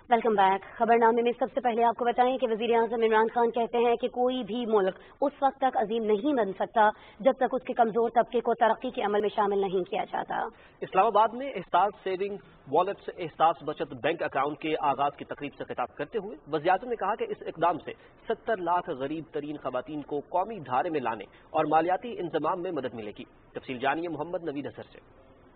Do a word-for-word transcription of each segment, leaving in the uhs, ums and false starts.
Welcome back. خبرنامے میں سب سے پہلے آپ کو بتائیں کہ وزیر اعظم عمران خان کہتے ہیں کہ کوئی بھی ملک اس وقت تک عظیم نہیں بن سکتا جب تک اس کے کمزور طبقے کو ترقی کے عمل میں شامل نہیں کیا جاتا۔ اسلام آباد میں احساس سیونگ والیٹ سے احساس بچت بینک اکاؤنٹ کے آغاز کی تقریب سے خطاب کرتے ہوئے وزیر اعظم نے کہا کہ اس اقدام سے ستر لاکھ غریب ترین خواتین کو قومی دھارے میں لانے اور مالیاتی انضمام میں مدد ملے گی۔ تفصیل جانیے محمد نوید اظہر سے۔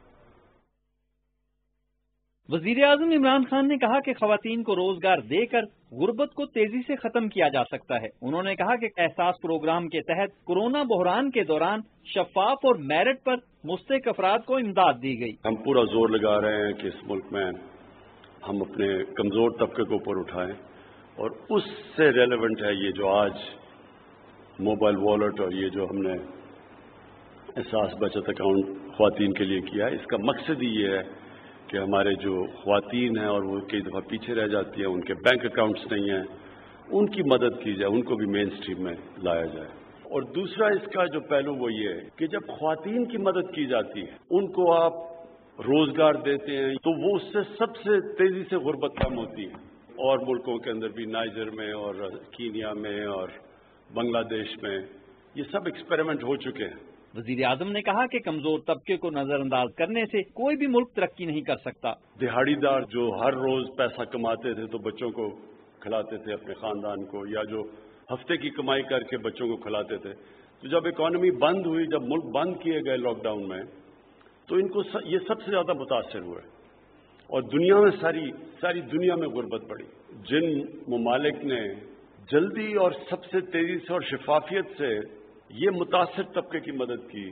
وزیر اعظم عمران خان نے کہا کہ خواتین کو روزگار دے کر غربت کو تیزی سے ختم کیا جا سکتا ہے۔ انہوں نے کہا کہ احساس پروگرام کے تحت کورونا بحران کے دوران شفاف اور میرٹ پر مستحق افراد کو امداد دی گئی۔ ہم پورا زور لگا رہے ہیں کہ اس ملک میں ہم اپنے کمزور طبقے کو اوپر اٹھائیں، اور اس سے ریلیونٹ ہے یہ جو آج موبائل والیٹ اور یہ جو ہم نے احساس بچت اکاؤنٹ خواتین کے لیے کیا ہے۔ اس کا مقصد ہی یہ ہے کہ ہمارے جو خواتین ہیں اور وہ کئی دفعہ پیچھے رہ جاتی ہیں، ان کے بینک اکاؤنٹس نہیں ہیں، ان کی مدد کی جائے، ان کو بھی مین سٹریم میں لایا جائے۔ اور دوسرا اس کا جو پہلو وہ یہ ہے کہ جب خواتین کی مدد کی جاتی ہے، ان کو آپ روزگار دیتے ہیں، تو وہ اس سے سب سے تیزی سے غربت کم ہوتی ہے۔ اور ملکوں کے اندر بھی نائجر میں اور کینیا میں اور بنگلہ دیش میں یہ سب ایکسپیریمنٹ ہو چکے ہیں۔ وزیر اعظم نے کہا کہ کمزور طبقے کو نظر انداز کرنے سے کوئی بھی ملک ترقی نہیں کر سکتا۔ دہاڑی دار جو ہر روز پیسہ کماتے تھے تو بچوں کو کھلاتے تھے، اپنے خاندان کو، یا جو ہفتے کی کمائی کر کے بچوں کو کھلاتے تھے، تو جب اکانومی بند ہوئی، جب ملک بند کیے گئے لاک ڈاؤن میں، تو ان کو یہ سب سے زیادہ متاثر ہوئے، اور دنیا میں ساری ساری دنیا میں غربت بڑھی۔ جن ممالک نے جلدی اور سب سے تیزی سے اور شفافیت سے یہ متاثر طبقے کی مدد کی،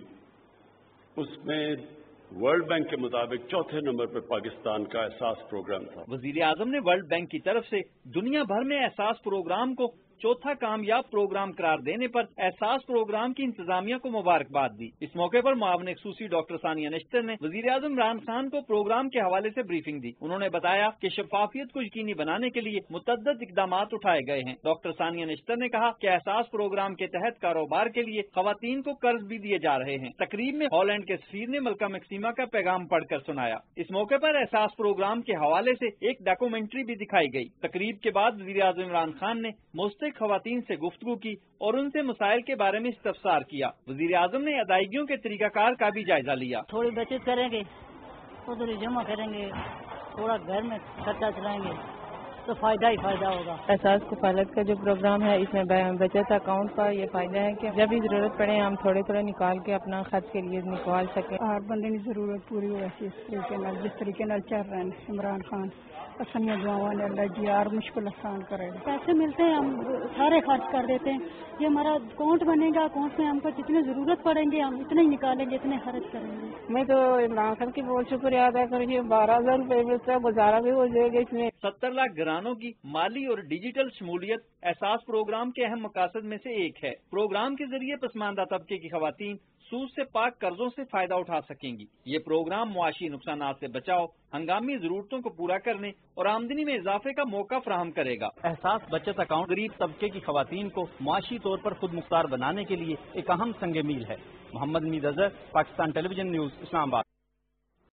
اس میں ورلڈ بینک کے مطابق چوتھے نمبر پر پاکستان کا احساس پروگرام تھا۔ وزیر اعظم نے ورلڈ بینک کی طرف سے دنیا بھر میں احساس پروگرام کو چوتھا کامیاب پروگرام قرار دینے پر احساس پروگرام کی انتظامیہ کو مبارکباد دی۔ اس موقع پر معاون خصوصی ڈاکٹر ثانیہ نشتر نے وزیر اعظم عمران خان کو پروگرام کے حوالے سے بریفنگ دی۔ انہوں نے بتایا کہ شفافیت کو یقینی بنانے کے لیے متعدد اقدامات اٹھائے گئے ہیں۔ ڈاکٹر ثانیہ نشتر نے کہا کہ احساس پروگرام کے تحت کاروبار کے لیے خواتین کو قرض بھی دیے جا رہے ہیں۔ تقریب میں ہالینڈ کے سفیر نے ملکہ میکسیما کا پیغام پڑھ کر سنایا۔ اس موقع پر احساس پروگرام کے حوالے سے ایک ڈاکومنٹری بھی دکھائی گئی۔ تقریب کے بعد وزیر اعظم عمران خان نے مستحق خواتین سے گفتگو کی اور ان سے مسائل کے بارے میں استفسار کیا۔ وزیر اعظم نے ادائیگیوں کے طریقہ کار کا بھی جائزہ لیا۔ تھوڑی بچت کریں گے، ادھر جمع کریں گے، تھوڑا گھر میں خرچہ چلائیں گے تو فائدہ ہی فائدہ ہوگا۔ احساس کفالت کا جو پروگرام ہے، اس میں بچت اکاؤنٹ کا یہ فائدہ ہے کہ جب بھی ضرورت پڑے ہم تھوڑے تھوڑے نکال کے اپنا خرچ کے لیے نکال سکیں۔ ہر بندے کی ضرورت پوری ہو اس طریقے جس طریقے چل رہے ہیں عمران خان اپنی دعاؤں نے اللہ جی اور مشکل آسان کرے گا۔ پیسے ملتے ہیں ہم سارے خرچ کر دیتے ہیں، یہ ہمارا اکاؤنٹ بنے گا، اکاؤنٹ میں ہم کو جتنے ضرورت پڑیں گے ہم اتنے ہی نکالیں گے، اتنے خرچ کریں گے۔ میں تو عمران خان کی بہت شکریہ ادا کروں گی، بارہ ہزار روپے میں سے گزارا بھی ہو جائے گا۔ اس میں ستر لاکھ گھرانوں کی مالی اور ڈیجیٹل شمولیت احساس پروگرام کے اہم مقاصد میں سے ایک ہے۔ پروگرام کے ذریعے پسماندہ طبقے کی خواتین سود سے پاک قرضوں سے فائدہ اٹھا سکیں گی۔ یہ پروگرام معاشی نقصانات سے بچاؤ، ہنگامی ضرورتوں کو پورا کرنے اور آمدنی میں اضافے کا موقع فراہم کرے گا۔ احساس بچت اکاؤنٹ غریب طبقے کی خواتین کو معاشی طور پر خود مختار بنانے کے لیے ایک اہم سنگ میل ہے۔ Muhammad Naveed Azhar, Pakistan television news, اسلام آباد۔